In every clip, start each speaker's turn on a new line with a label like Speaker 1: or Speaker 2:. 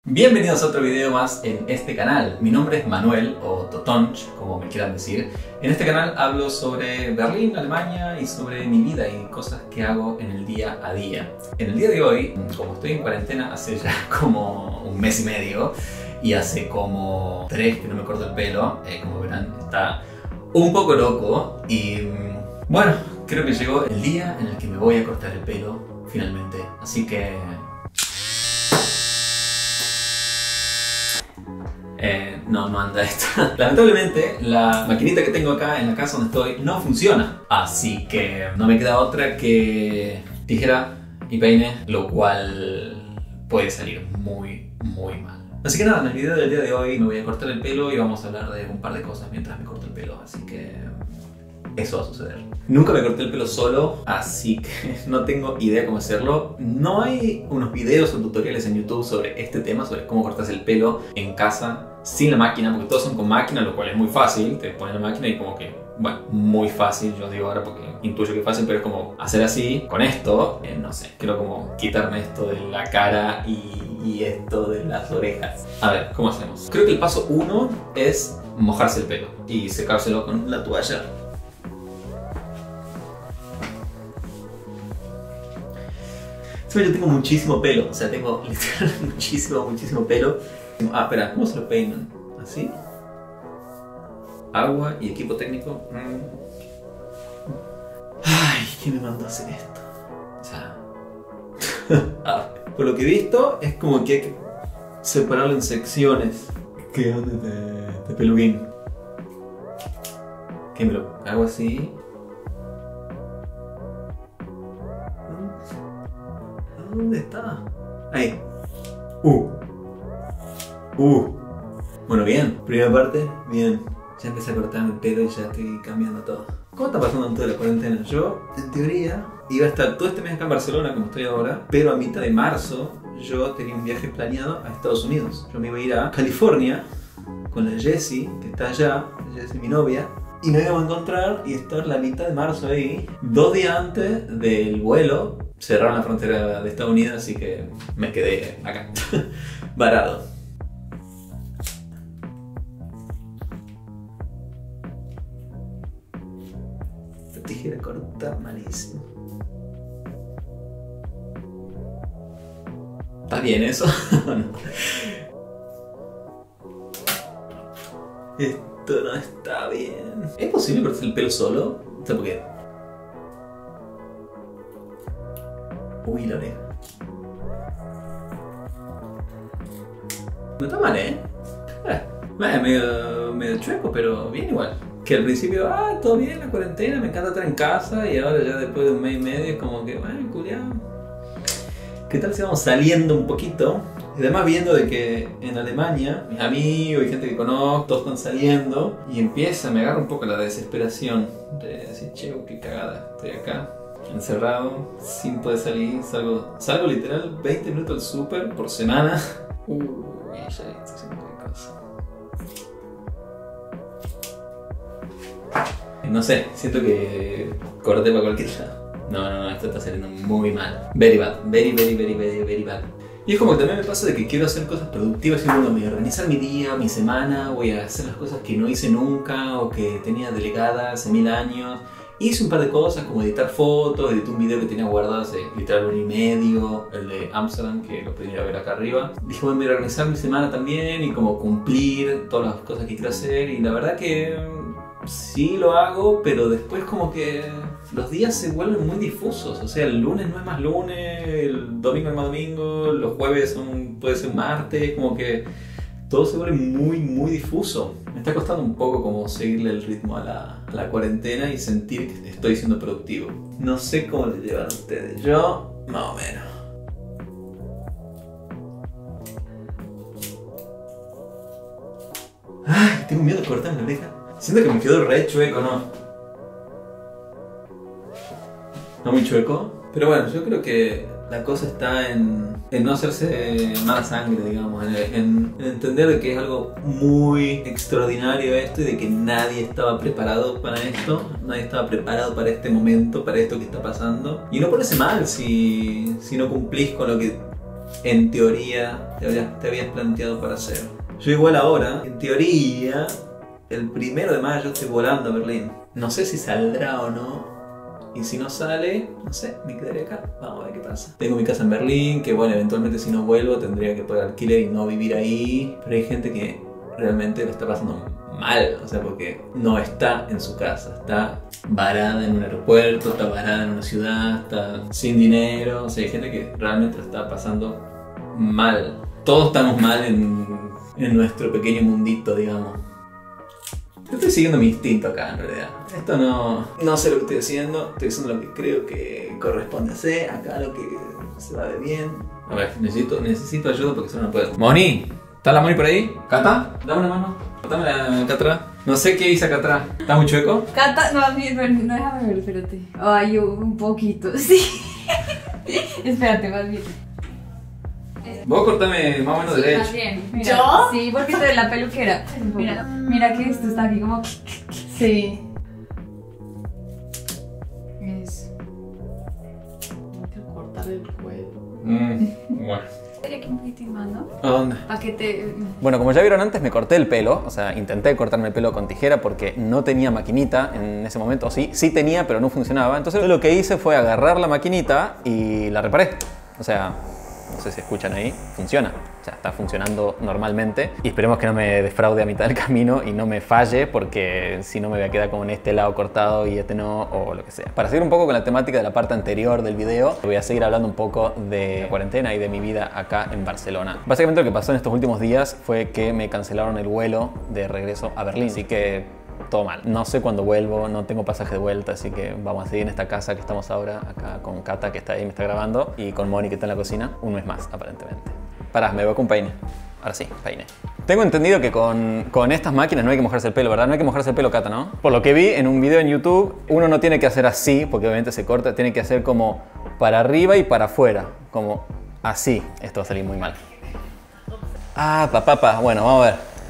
Speaker 1: Bienvenidos a otro video más en este canal. Mi nombre es Manuel, o Totonch, como me quieran decir. En este canal hablo sobre Berlín, Alemania, y sobre mi vida y cosas que hago en el día a día. En el día de hoy, como estoy en cuarentena hace ya como un mes y medio, y hace como 3 que no me corto el pelo, como verán, está un poco loco, y bueno, creo que llegó el día en el que me voy a cortar el pelo, finalmente. Así que... no anda esto. Lamentablemente, la maquinita que tengo acá en la casa donde estoy no funciona. Así que no me queda otra que tijera y peine, lo cual puede salir muy mal. Así que nada, en el video del día de hoy me voy a cortar el pelo y vamos a hablar de un par de cosas mientras me corto el pelo. Así que eso va a suceder. Nunca me corté el pelo solo, así que no tengo idea cómo hacerlo. No hay unos videos o tutoriales en YouTube sobre este tema, sobre cómo cortarse el pelo en casa sin la máquina, porque todos son con máquina, lo cual es muy fácil. Te pones la máquina y como que, bueno, muy fácil, yo digo ahora porque intuyo que es fácil, pero es como hacer así, con esto, no sé, quiero como quitarme esto de la cara y esto de las orejas. A ver, ¿cómo hacemos? Creo que el paso 1 es mojarse el pelo y secárselo con la toalla. Yo tengo muchísimo pelo, o sea, tengo literalmente muchísimo pelo. Ah, espera, ¿cómo se lo peinan? ¿Así? Agua y equipo técnico. Ay, ¿quién me mandó a hacer esto? O sea... por lo que he visto, es como que hay que separarlo en secciones. ¿Qué onda de peluquín? ¿Qué me lo hago así? ¿Dónde está? Ahí. Bueno, bien. Primera parte, bien. Ya empecé a cortarme el pelo y ya estoy cambiando todo. ¿Cómo está pasando en toda la cuarentena? Yo, en teoría, iba a estar todo este mes acá en Barcelona, como estoy ahora, pero a mitad de marzo yo tenía un viaje planeado a Estados Unidos. Yo me iba a ir a California con la Jessie, que está allá, Jessie, mi novia, y nos íbamos a encontrar y estar la mitad de marzo ahí. 2 días antes del vuelo cerraron la frontera de Estados Unidos, así que me quedé acá, varado. La tijera corta, malísimo. ¿Está bien eso? No. Esto no está bien. ¿Es posible cortarse el pelo solo? O sea, porque... Uy, la oreja. No está mal, medio chueco, pero bien igual. Que al principio, todo bien, la cuarentena, me encanta estar en casa, y ahora ya después de un mes y medio es como que, bueno, culiao, ¿qué tal si vamos saliendo un poquito? Y además viendo de que en Alemania, mis amigos y gente que conozco, todos están saliendo, y me agarra un poco la desesperación de decir, che, qué cagada, estoy acá, encerrado, sin poder salir, salgo literal 20 minutos al súper por semana. Ya estoy haciendo qué cosa. No sé, siento que corté para cualquier lado. No, esto está saliendo muy mal. Very bad, very bad. Y es como que también me pasa de que quiero hacer cosas productivas y bueno, voy a organizar mi día, mi semana, voy a hacer las cosas que no hice nunca o que tenía delegadas hace 1000 años. Hice un par de cosas como editar fotos, edité un video que tenía guardado hace literal 1 año y medio, el de Amsterdam, que lo podría ver acá arriba. Dije, bueno, voy a organizar mi semana también y como cumplir todas las cosas que quiero hacer, y la verdad que sí lo hago, pero después como que los días se vuelven muy difusos. O sea, el lunes no es más lunes, el domingo no es más domingo, los jueves puede ser martes, como que todo se vuelve muy difuso. Me está costando un poco como seguirle el ritmo a la cuarentena y sentir que estoy siendo productivo. No sé cómo le llevan ustedes, yo más o menos. Ay, tengo miedo de cortarme la oreja. Siento que me quedó re chueco, ¿no? No muy chueco. Pero bueno, yo creo que la cosa está en no hacerse mala sangre, digamos, en entender de que es algo muy extraordinario esto y de que nadie estaba preparado para esto, nadie estaba preparado para este momento, para esto que está pasando. Y no ponerse mal si no cumplís con lo que en teoría te habías planteado para hacer. Yo igual ahora, en teoría, el 1 de mayo estoy volando a Berlín. No sé si saldrá o no. Y si no sale, no sé, me quedaré acá. Vamos a ver qué pasa. Tengo mi casa en Berlín, que bueno, eventualmente si no vuelvo tendría que pagar alquiler y no vivir ahí. Pero hay gente que realmente lo está pasando mal, o sea, porque no está en su casa, está varada en un aeropuerto, está varada en una ciudad, está sin dinero. O sea, hay gente que realmente lo está pasando mal. Todos estamos mal en nuestro pequeño mundito, digamos. Yo estoy siguiendo mi instinto acá, en realidad. Esto no sé lo que estoy haciendo lo que creo que corresponde hacer, acá lo que se va de bien. A ver, necesito ayuda porque si no, no puedo. ¡Moni! ¿Está la Moni por ahí? ¿Cata? Dame una mano. Dame la acá atrás. No sé qué hice acá atrás. ¿Está muy chueco?
Speaker 2: Cata, no, déjame ver, espérate. Ay, un poquito, sí. Espérate, más bien.
Speaker 1: Vos cortame más o menos derecho.
Speaker 2: Más bien. Mira,
Speaker 3: ¿Yo?
Speaker 2: Sí, porque de la peluquera. Mira que esto está aquí como...
Speaker 3: Sí.
Speaker 2: Eso.
Speaker 3: Tengo que cortar el cuello.
Speaker 1: Bueno.
Speaker 2: Sería que un poquitín más, ¿no?
Speaker 1: ¿A dónde?
Speaker 2: Para que te...
Speaker 4: Bueno, como ya vieron antes, me corté el pelo, o sea, intenté cortarme el pelo con tijera porque no tenía maquinita en ese momento, sí tenía, pero no funcionaba. Entonces lo que hice fue agarrar la maquinita y la reparé. O sea, no sé si escuchan ahí, funciona. O sea, está funcionando normalmente. Y esperemos que no me defraude a mitad del camino y no me falle, porque si no me voy a quedar con este lado cortado y este no, o lo que sea. Para seguir un poco con la temática de la parte anterior del video, voy a seguir hablando un poco de la cuarentena y de mi vida acá en Barcelona. Básicamente lo que pasó en estos últimos días fue que me cancelaron el vuelo de regreso a Berlín. Así que todo mal. No sé cuándo vuelvo, no tengo pasaje de vuelta, así que vamos a seguir en esta casa que estamos ahora, acá con Cata, que está ahí, me está grabando, y con Moni, que está en la cocina, un mes más, aparentemente. Pará, me voy con peine. Ahora sí, peine. Tengo entendido que con estas máquinas no hay que mojarse el pelo, ¿verdad? No hay que mojarse el pelo, Cata, ¿no? Por lo que vi en un video en YouTube, uno no tiene que hacer así, porque obviamente se corta, tiene que hacer como para arriba y para afuera, como así. Esto va a salir muy mal. Ah, papá, bueno, vamos a ver.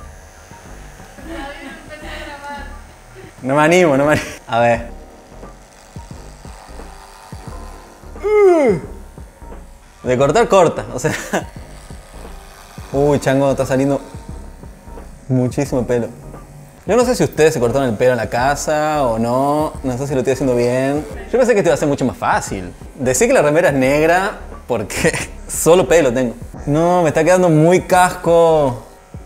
Speaker 4: No me animo. A ver. De cortar, corta. O sea. Uy, chango, está saliendo muchísimo pelo. Yo no sé si ustedes se cortaron el pelo en la casa o no. No sé si lo estoy haciendo bien. Yo pensé que esto iba a ser mucho más fácil. Decir que la remera es negra porque solo pelo tengo. No, me está quedando muy casco.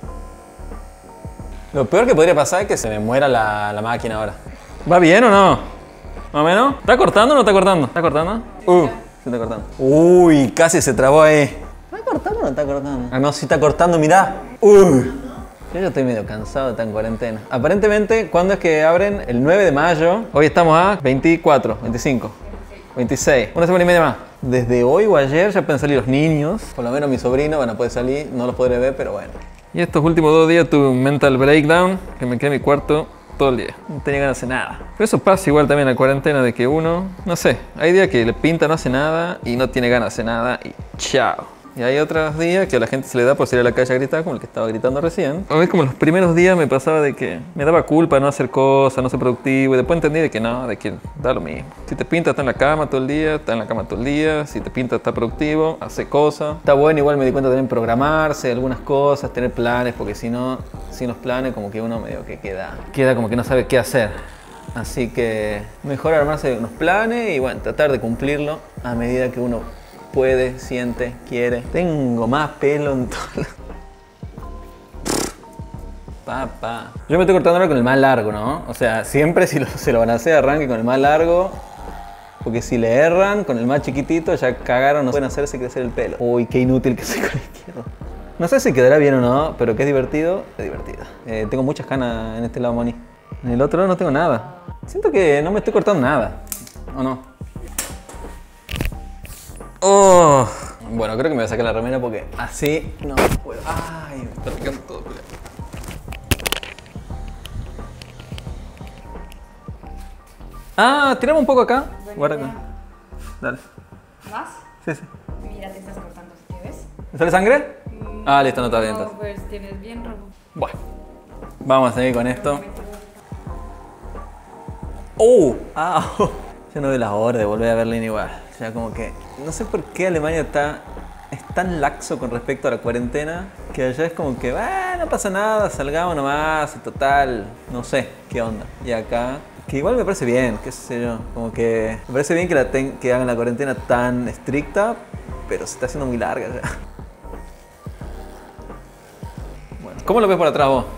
Speaker 4: Lo peor que podría pasar es que se me muera la máquina ahora. ¿Va bien o no? ¿Más o menos? ¿Está cortando o no está cortando? ¿Está cortando? Se está cortando. Uy, casi se trabó ahí. ¿Está cortando o no está cortando? Ah, no, sí está cortando, mirá. Uy. Yo ya estoy medio cansado de estar en cuarentena. Aparentemente, ¿cuándo es que abren? El 9 de mayo. Hoy estamos a 24, 25, 26. Una semana y media más. Desde hoy o ayer ya pueden salir los niños. Por lo menos mis sobrinos van a poder salir. No los podré ver, pero bueno. Y estos últimos 2 días tuve un mental breakdown, que me quedé en mi cuarto todo el día. No tenía ganas de hacer nada. Pero eso pasa igual también en la cuarentena, de que uno, no sé, hay días que le pinta no hace nada y no tiene ganas de hacer nada y chao. Y hay otros días que a la gente se le da por salir a la calle a gritar, como el que estaba gritando recién. A ver, como los primeros días me pasaba de que me daba culpa no hacer cosas, no ser productivo. Y después entendí de que no, de que da lo mismo. Si te pinta, está en la cama todo el día, está en la cama todo el día. Si te pinta, está productivo, hace cosas. Está bueno, igual me di cuenta también programarse algunas cosas, tener planes, porque si no, sin los planes como que uno medio que queda como que no sabe qué hacer. Así que mejor armarse unos planes y bueno, tratar de cumplirlo a medida que uno puede, siente, quiere. Tengo más pelo en todo. Papá. Yo me estoy cortando ahora con el más largo, ¿no? O sea, siempre si se lo van a hacer, arranque con el más largo. Porque si le erran con el más chiquitito, ya cagaron, no pueden hacerse crecer el pelo. Uy, qué inútil que soy con el izquierdo. No sé si quedará bien o no, pero que es divertido, es divertido. Tengo muchas canas en este lado, Moni. En el otro lado no tengo nada. Siento que no me estoy cortando nada. ¿O no? Oh. Bueno, creo que me voy a sacar la remera porque así no puedo. Ay, me está picando todo. Ah, tiramos un poco acá. Guarda acá. Dale.
Speaker 2: ¿Más?
Speaker 4: Sí, sí.
Speaker 2: Mira, te estás cortando, ¿sí ves?
Speaker 4: ¿Me sale sangre? Ah, listo, no está bien.
Speaker 2: No, pues tienes bien rojo.
Speaker 4: Bueno, vamos a seguir con esto. ¡Oh! ¡Ah! Yo no veo la hora de volver a Berlín igual. O sea, como que no sé por qué Alemania está es tan laxo con respecto a la cuarentena que allá es como que, no pasa nada, salgamos nomás, total, no sé qué onda. Y acá, que igual me parece bien, qué sé yo, como que me parece bien que hagan la cuarentena tan estricta, pero se está haciendo muy larga ya. Bueno, ¿cómo lo ves por atrás vos?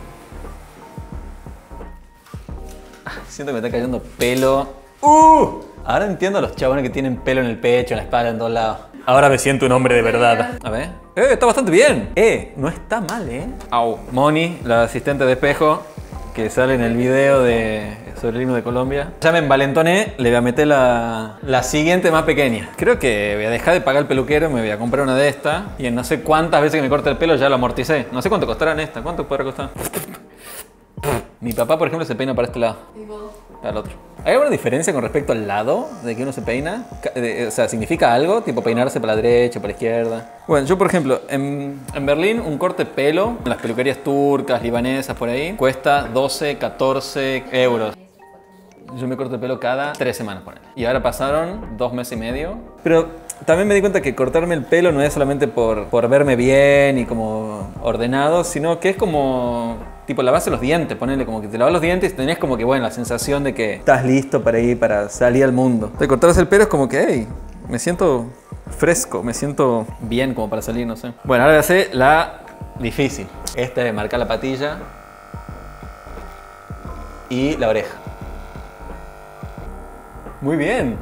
Speaker 4: Siento que me está cayendo pelo. Ahora entiendo a los chabones que tienen pelo en el pecho, en la espalda, en todos lados. Ahora me siento un hombre de verdad. A ver. Está bastante bien. No está mal, Au. Moni, la asistente de espejo, que sale en el video sobre el himno de Colombia. Ya me envalentoné, le voy a meter la siguiente más pequeña. Creo que voy a dejar de pagar el peluquero, me voy a comprar una de estas. Y en no sé cuántas veces que me corte el pelo ya lo amorticé. No sé cuánto costarán estas. ¿Cuánto podrá costar? Mi papá, por ejemplo, se peina para este lado. Para el otro. ¿Hay alguna diferencia con respecto al lado de que uno se peina? O sea, ¿significa algo? Tipo peinarse para la derecha, para la izquierda. Bueno, yo por ejemplo, en Berlín un corte de pelo, en las peluquerías turcas, libanesas, por ahí, cuesta 12, 14 euros. Yo me corto el pelo cada 3 semanas, ponele. Y ahora pasaron 2 meses y medio. Pero también me di cuenta que cortarme el pelo no es solamente por verme bien y como ordenado, sino que es como tipo lavarse los dientes, ponele como que te lavas los dientes y tenés como que, bueno, la sensación de que estás listo para ir, para salir al mundo. Te cortarse el pelo es como que, hey, me siento fresco, me siento bien como para salir, no sé. Bueno, ahora voy a hacer la difícil. Esta es marcar la patilla y la oreja. Muy bien.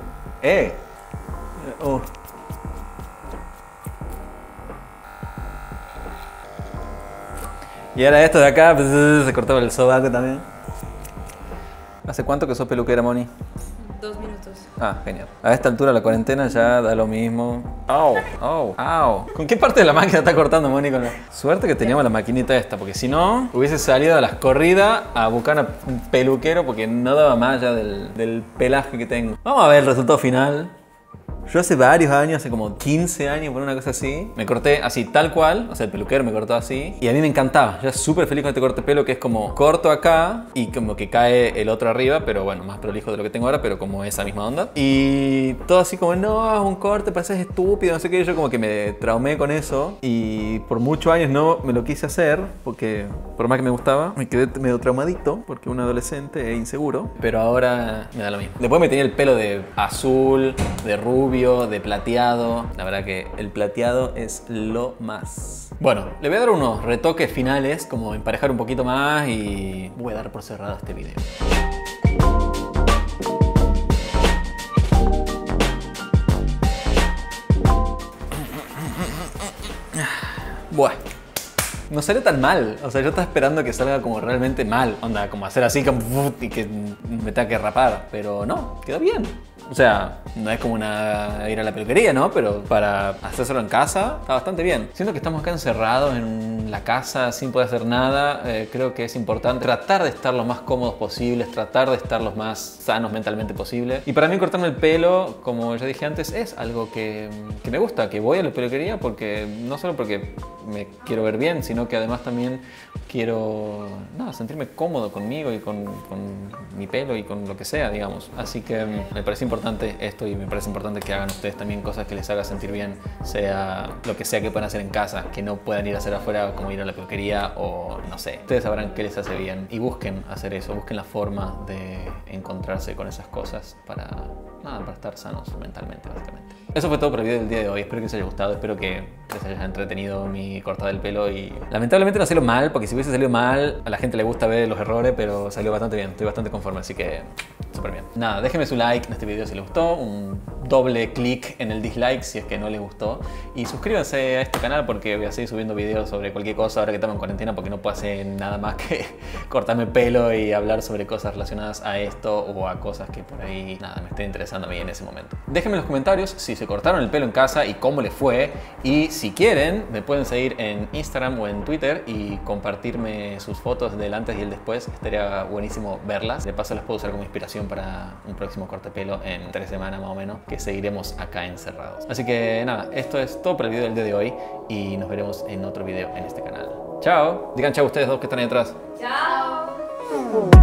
Speaker 4: Y ahora esto de acá, se cortó el sobaco también. ¿Hace cuánto que sos peluquera, Moni?
Speaker 3: 2 minutos.
Speaker 4: Ah, genial. A esta altura la cuarentena ya da lo mismo. ¡Au! ¿Con qué parte de la máquina está cortando, Moni? Suerte que teníamos la maquinita esta, porque si no, hubiese salido a las corridas a buscar un peluquero porque no daba más ya del pelaje que tengo. Vamos a ver el resultado final. Yo hace varios años, hace como 15 años, por una cosa así, me corté así tal cual, o sea, el peluquero me cortó así, y a mí me encantaba. Yo era súper feliz con este corte de pelo que es como corto acá y como que cae el otro arriba, pero bueno, más prolijo de lo que tengo ahora, pero como esa misma onda. Y todo así como, no, es un corte, pareces estúpido, no sé qué. Yo como que me traumé con eso y por muchos años no me lo quise hacer porque por más que me gustaba, me quedé medio traumadito porque un adolescente es inseguro, pero ahora me da lo mismo. Después me tenía el pelo de azul, de rubio, de plateado. La verdad que el plateado es lo más. Bueno, le voy a dar unos retoques finales, como emparejar un poquito más y voy a dar por cerrado este video. Bueno, no salió tan mal. O sea, yo estaba esperando que salga como realmente mal. Onda, como hacer así como y que me tenga que rapar. Pero no, quedó bien. O sea, no es como ir a la peluquería, ¿no? Pero para hacérselo en casa está bastante bien. Siento que estamos acá encerrados en la casa sin poder hacer nada. Creo que es importante tratar de estar lo más cómodos posibles, tratar de estar los más sanos mentalmente posible. Y para mí cortarme el pelo, como ya dije antes, es algo que me gusta, que voy a la peluquería porque no solo porque me quiero ver bien, sino que además también quiero sentirme cómodo conmigo y con mi pelo y con lo que sea, digamos. Así que me parece importante esto y me parece importante que hagan ustedes también cosas que les haga sentir bien, sea lo que sea que puedan hacer en casa, que no puedan ir a hacer afuera como ir a la peluquería o no sé. Ustedes sabrán qué les hace bien y busquen hacer eso, busquen la forma de encontrarse con esas cosas para estar sanos mentalmente, básicamente. Eso fue todo por el video del día de hoy. Espero que les haya gustado, espero que les haya entretenido mi cortada del pelo y lamentablemente no salió mal, porque si hubiese salido mal a la gente le gusta ver los errores, pero salió bastante bien, estoy bastante conforme, así que súper bien. Nada, déjenme su like en este video si les gustó, un doble clic en el dislike si es que no les gustó y suscríbanse a este canal porque voy a seguir subiendo videos sobre cualquier cosa ahora que estamos en cuarentena, porque no puedo hacer nada más que cortarme el pelo y hablar sobre cosas relacionadas a esto o a cosas que por ahí me estén interesando a mí en ese momento. Déjenme en los comentarios si se cortaron el pelo en casa y cómo les fue, y si quieren me pueden seguir en Instagram o en Twitter y compartirme sus fotos del antes y el después. Estaría buenísimo verlas. De paso las puedo usar como inspiración para un próximo corte de pelo en 3 semanas más o menos, que seguiremos acá encerrados. Así que nada, esto es todo por el video del día de hoy y nos veremos en otro video en este canal. Chao. Digan chao ustedes dos que están ahí atrás.
Speaker 2: Chao.